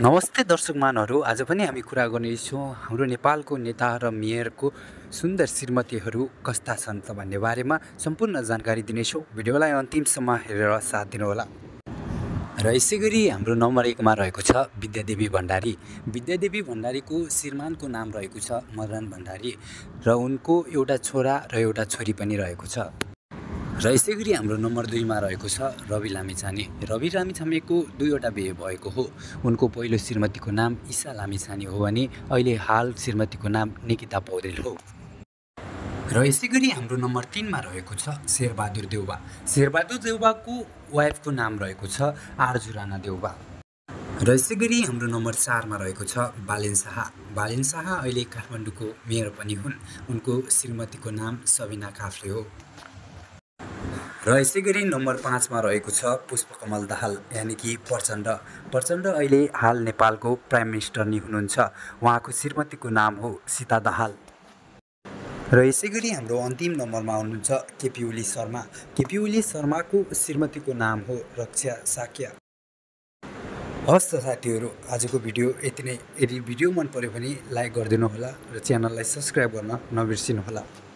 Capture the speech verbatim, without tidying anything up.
नमस्ते दर्शकमानहरू, आज पनि हामी कुरा गर्नेछौँ हाम्रो नेपालको नेता र मेयरको सुन्दर श्रीमतीहरू कस्ता छन् त भन्ने बारेमा सम्पूर्ण जानकारी दिनेछौँ। भिडियोलाई अन्तिमसम्म हेरेर साथ दिनुहोला। र यसै गरी हाम्रो नम्बर एकमा रहेको छ bidya devi bhandari। bidya devi भण्डारीको श्रीमानको नाम रहेको छ मदन भण्डारी र उनको एउटा छोरा र एउटा छोरी पनि रहेको छ। र यसै गरी हाम्रो नम्बर दुईमा रहेको छ rabi lamichane। rabi lamichaneको दुईवटा बिहे भएको हो। उनको पहिलो श्रीमतीको नाम ईसा lamichane हो भने अहिले हाल श्रीमतीको नाम निकिता पौडेल हो। र यसै गरी हाम्रो नम्बर तीनमा रहेको छ sher bahadur deuba। sher bahadur deubaको वाइफको नाम रहेको छ आरजु राणा deuba। र यसै गरी हाम्रो नम्बर चारमा रहेको छ balen shaha। balen shaha अहिले काठमाडौँको मेयर पनि हुन्। उनको श्रीमतीको नाम सबिना काफ्ले हो। र यसै गरी नम्बर पाँचमा रहेको छ puspa kamal dahal यानि कि प्रचण्ड। प्रचण्ड अहिले हाल नेपालको प्राइम मिनिस्टर नि हुनुहुन्छ। उहाँको श्रीमतीको नाम हो सीता दहल। र यसै गरी हाम्रो अन्तिम नम्बरमा हुनुहुन्छ केपी ओली शर्मा। केपी ओली शर्माको श्रीमतीको नाम हो रक्षा साक्य। हस् त साथीहरू, आजको भिडियो यति नै। यदि भिडियो मन पर्यो भने लाइक गरिदिनु होला र च्यानललाई सब्स्क्राइब गर्न नबिर्सिनु होला।